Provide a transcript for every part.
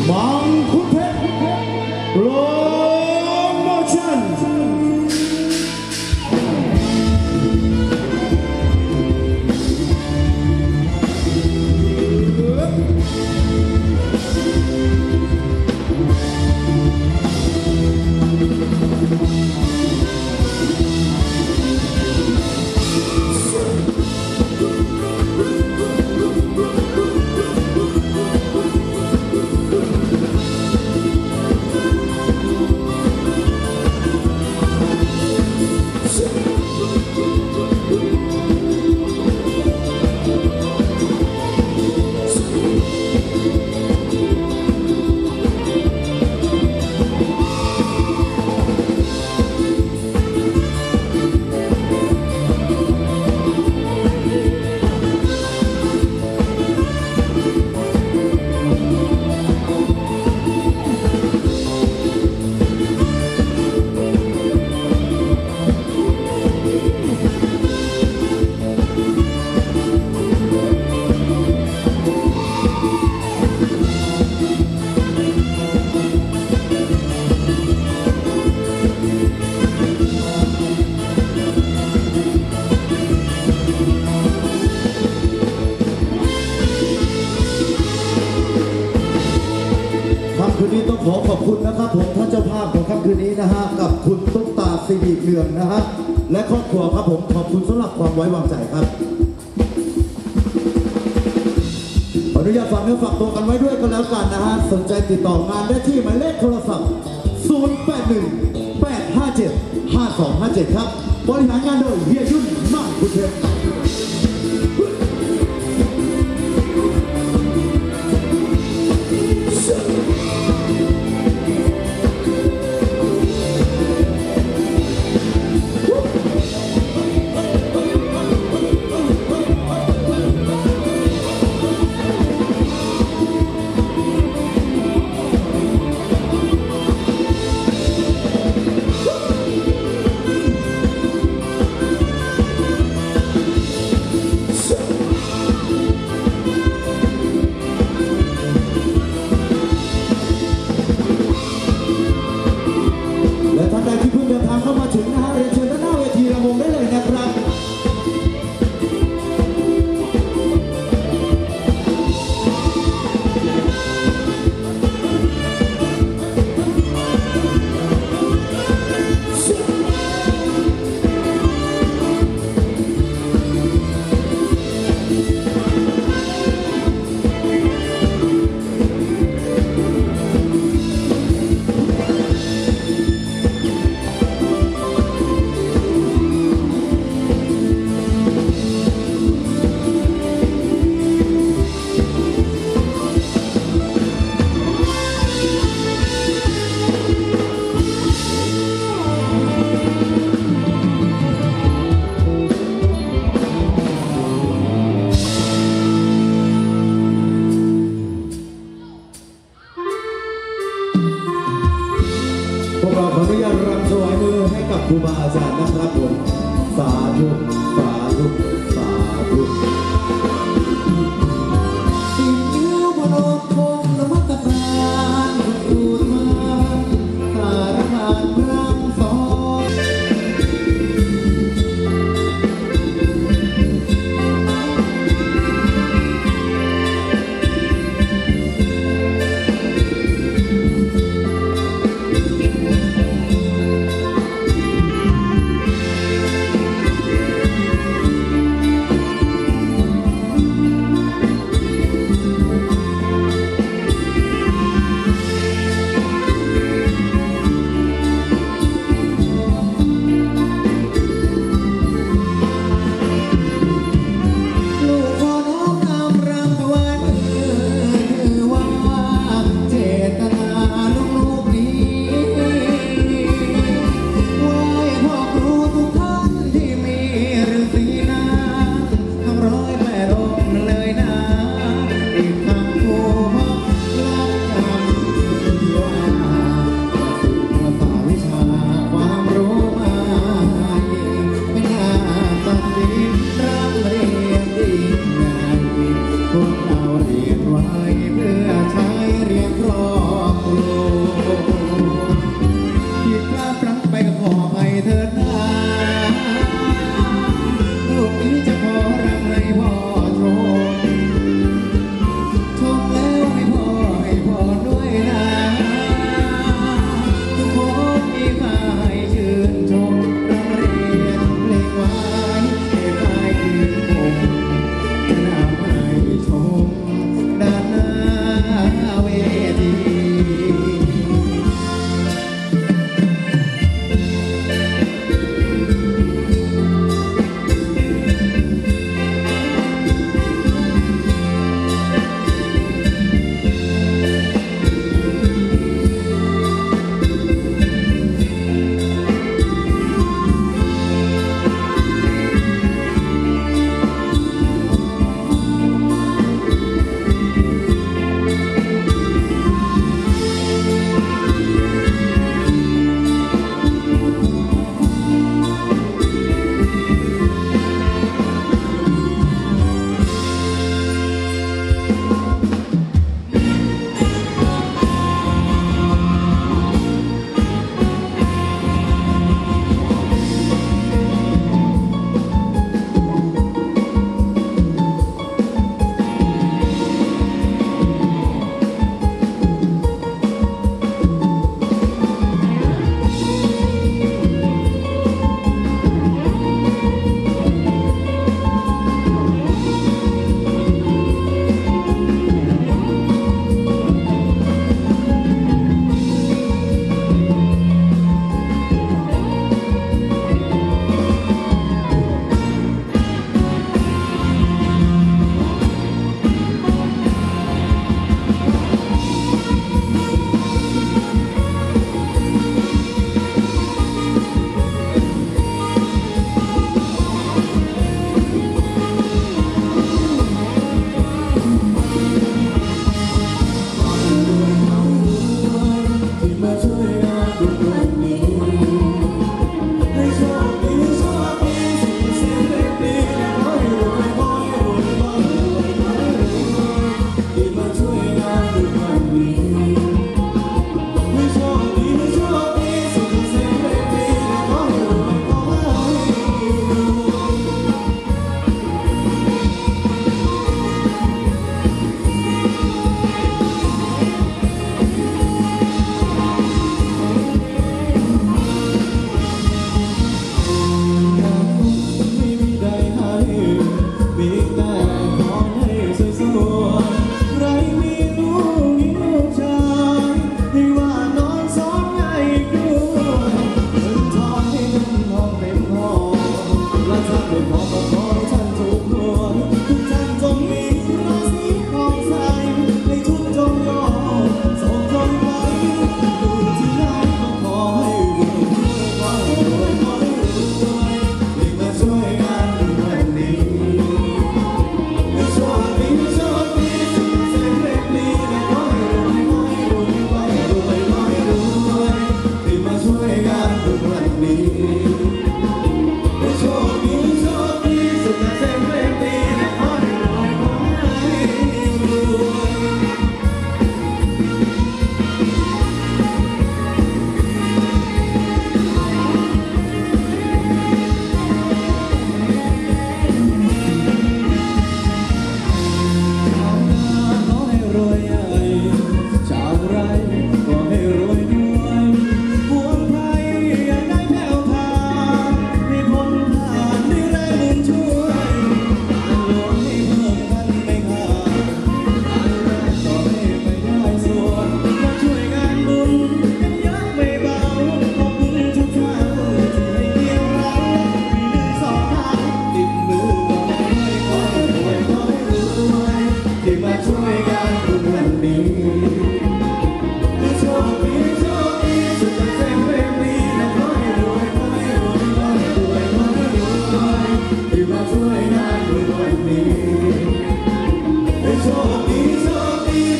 มังคุดเพชรโปรโมชั่นคืนนี้ต้องขอบคุณนะครับผมท่านเจ้าภาพของค่ำคืนนี้นะฮะกับคุณตุ๊กตาสิริเรืองนะฮะและครอบครัวครับผมขอบคุณสำหรับความไว้วางใจครับขออนุญาตฝากเนื้อฝากตัวกันไว้ด้วยก็แล้วกันนะฮะสนใจติดต่องานได้ที่หมายเลขโทรศัพท์0818575257ครับบริหารงานโดยเฮียยุ่นมั่งคุณเพชรเข้ามาถึงนะฮะเรียนเชิญด้านหน้าเวทีระวงได้เลยนะครับขออนุญาตรำถวายมือให้กับครูบาอาจารย์นะครับผมสาธุสาธุสาธุสิ่งนิ้วบนอกคงนมัสการพูดมาสารพานพระสอน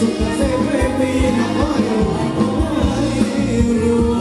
สุขเกษมเพลงมีนะขอให้รวย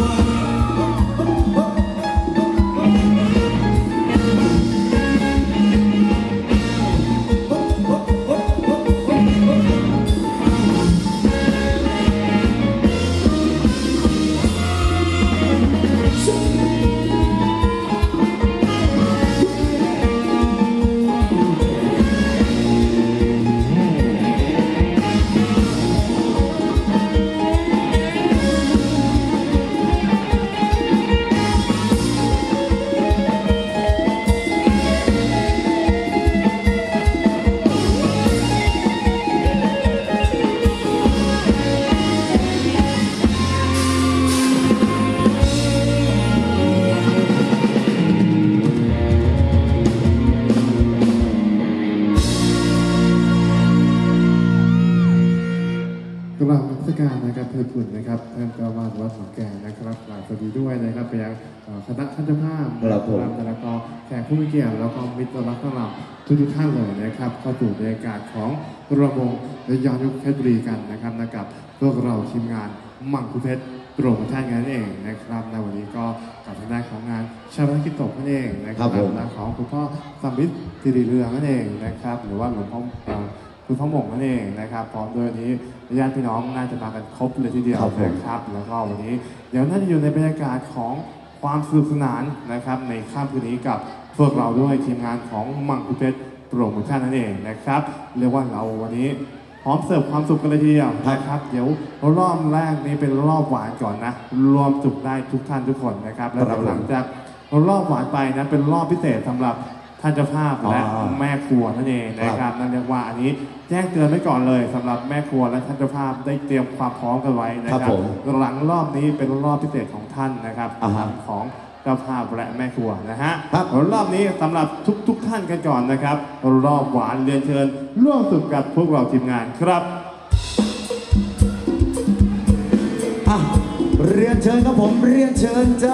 กราบนมัสการนะครับเพื่อนคุณนะครับท่านเจ้าอาวาสวัดหนองแก่นะครับกราบสวัสดีด้วยนะครับไปยังคณะท่านเจ้าภาพแล้วก็แขกผู้มีเกียรติแล้วก็มิตรรักทั้งหลายทุกท่านเลยนะครับเข้าสู่บรรยากาศของระวงและย้อนยุคเพชรบุรีกันนะครับกับพวกเราทีมงานมังคุเพชรโปรโมชั่นกันเองนะครับในวันนี้ก็กับทางด้านของงานชาติกิจตกนั่นเองนะครับและของคุณพ่อสมิทธิ์สิริเรืองนั่นเองนะครับหรือว่าหลวงพ่อคุณพ่อหม่งนั่นเองนะครับพร้อมด้วยนี้ญาติพี่น้องน่าจะมากันครบเลยทีเดียวนะครับแล้วก็วันนี้เดี๋ยวน่าจะอยู่ในบรรยากาศของความสนุกสนานนะครับในค่ำคืนนี้กับพวกเราด้วยทีมงานของมังคุเพชรโปรโมชั่นนั่นเองนะครับเรียกว่าเราวันนี้พร้อมเสิร์ฟความสุขกันเลยทีเดียวนะครับเดี๋ยวรอบแรกนี้เป็นรอบหวานก่อนนะรวมจุกได้ทุกท่านทุกคนนะครับแล้วหลังจากรอบหวานไปนะเป็นรอบพิเศษสำหรับท่านเจ้าภาพและแม่ครัวนั่นเองนะครับนั่นเรียกว่าอันนี้แจ้งเตือนไว้ก่อนเลยสำหรับแม่ครัวและท่านเจ้าภาพได้เตรียมความพร้อมกันไว้นะครับหลังรอบนี้เป็นรอบพิเศษของท่านนะครับของเจ้าภาพและแม่ครัวนะฮะรอบนี้สำหรับทุกท่านกันก่อนนะครับรอบหวานเรียนเชิญร่วมสุขกับพวกเราทีมงานครับเรียนเชิญครับผมเรียนเชิญจ้า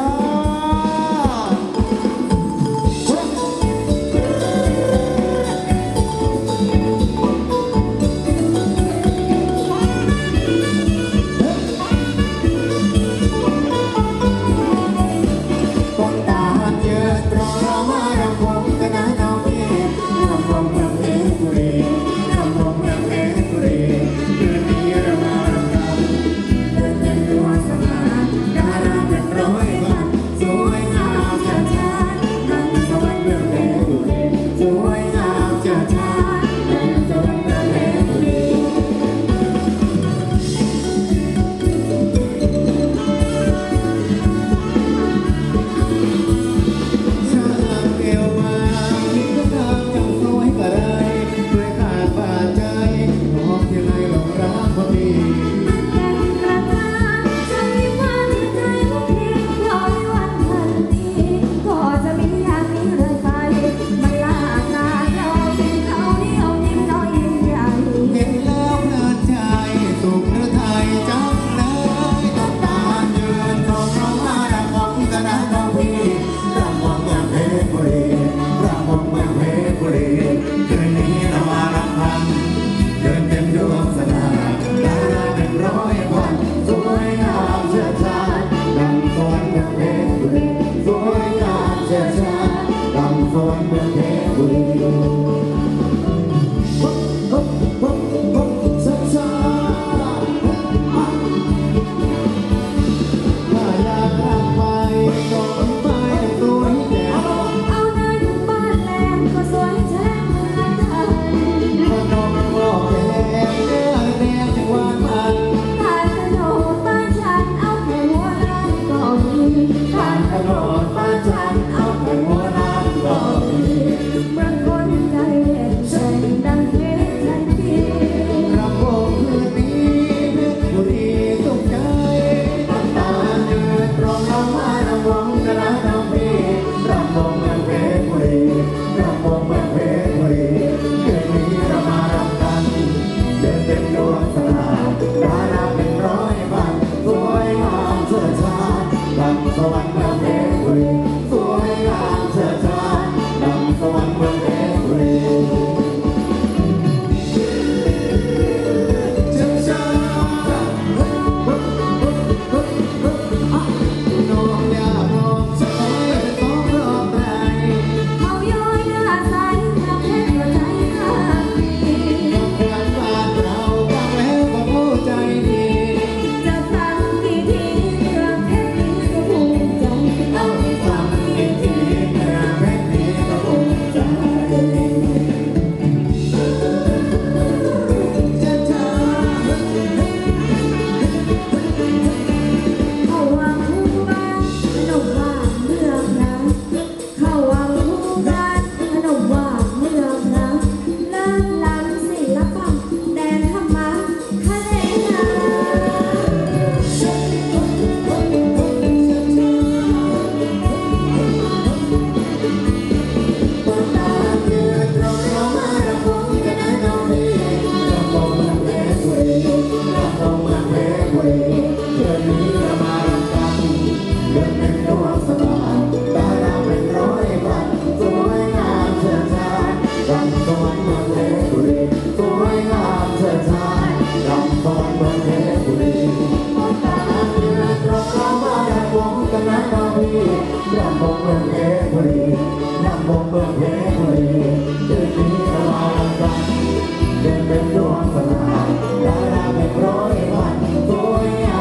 รำวงเมืองเพชรบุรีเดือนนี้เรามารำกันเดือนเป็นดวงสว่างดาราเป็นร้อยพันสวยงามเชิดชายรำฟ้อนเมืองเพชรบุรีสวยงามเชิดชายรำฟ้อนเมืองเพชรบุรีตาเดือนเราเข้ามารำวงกันนะเราพี่รำวงเมืองเพชรบุรีรำวงเมืองเพชรบุรีเดือนนี้เรามารำกันเดือนเป็นดวงสว่างดาราเป็นร้อยพันสวยงา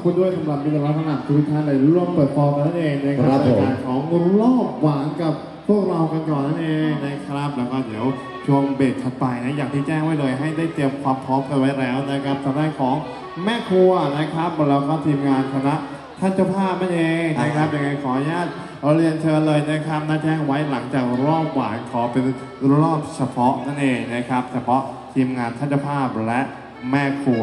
คุณด้วยสำหรับมิตรรักทั้งหลายทุกท่านเลยร่วมเปิดฟอร์มกันนั่นเองนะครับในการของรอบหวานกับพวกเรากันก่อนนั่นเองนะครับแล้วก็เดี๋ยวช่วงเบรกถัดไปนะอย่างที่แจ้งไว้เลยให้ได้เตรียมความพร้อมกันไว้แล้วนะครับทางด้านของแม่ครัวนะครับแล้วก็ทีมงานคณะท่านเจ้าภาพนั่นเองนะครับยังไงขออนุญาตเรียนเชิญเลยนะครับนัดแจ้งไว้หลังจากรอบหวานขอเป็นรอบเฉพาะนั่นเองนะครับเฉพาะทีมงานท่านเจ้าภาพและแม่ครัว